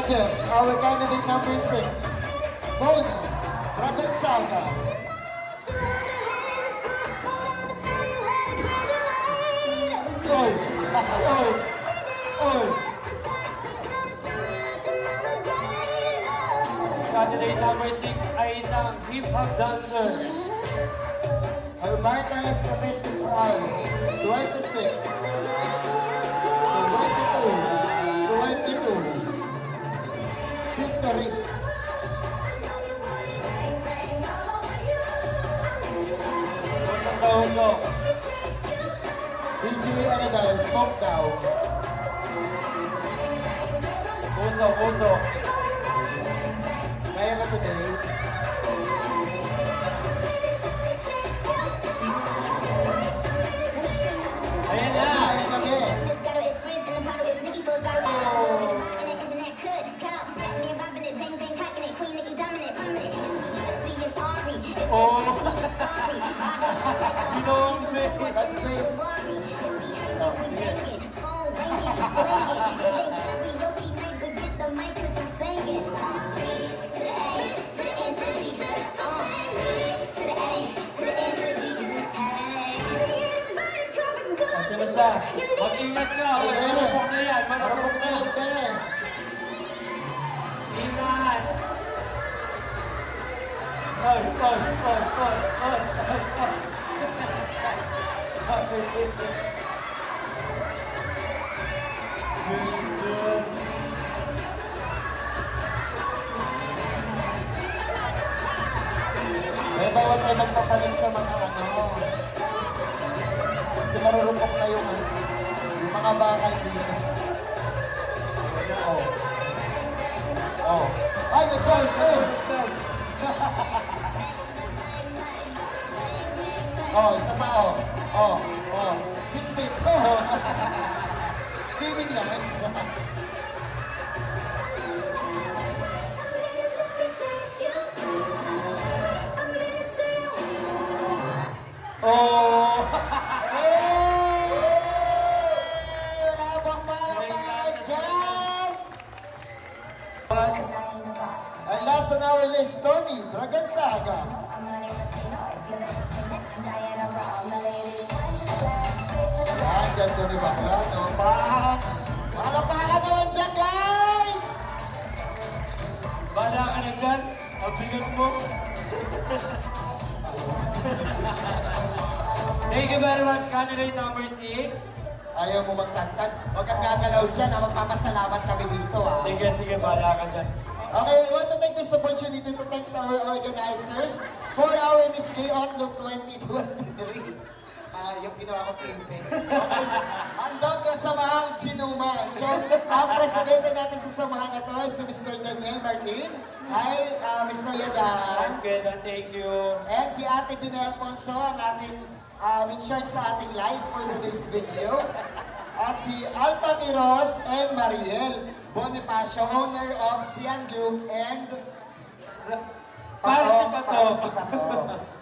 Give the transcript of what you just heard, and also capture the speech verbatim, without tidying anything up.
judges, our candidate number six, Buwis, Dragonzaga. Oh, oh, oh. Candidate number six ay isang hip-hop dancer. Our vital statistics are twenty-six, twenty-two, twenty-two. Victory. Usok daw, usok. D J, ano daw, smoke daw. Usok, usok. Kaya ba today? Ayan na! Ayan kami. Oh! Binombe! Sino siya? Mag-ingat ka! Marupok na yan! Marupok na yan! Ingat! Oy! Oy! Oy! Oy! Oy! Eh, bawal tayo magpapalig sa mga ano. Kasi marurupok na yung, yung mga bakal dito. Oh. Oh. Ay, nag-goal! Oh! Oh, isa pa, oh. Oh, oh. Six feet. Oh! Swimming lang. Oh! Wala bang palakpakan dyan? And last on our list, Tony, Dragonzaga. Yan, ganda ni Bakla, no? Palakpakan naman dyan, guys! Bala ka na dyan? Ang bigat mo. Thank you very much, candidate number six. Ayaw mo magtantad. Huwag kang gagalaw dyan, ha? Magpapasalamat kami dito, ha? Sige, sige, bala ka dyan. Okay, we want to take this opportunity to thank our organizers for our Miss Gay Otlum twenty twenty-three. Ah, yung ginawa ko pipe. Okay, handog na samahang Ginuman. So, ang presidente natin sa samahan na to ay si Mister Daniel Martin. Hi, uh, Mister Yadan. Okay, then thank you. And si Ate Binel Ponso, ang ating uh, in charge sa ating live for today's video. At si Alpa Quiroz and Mariel Bonifacio, owner of Sian Group and Paris ni Pato. Paris ni Pato.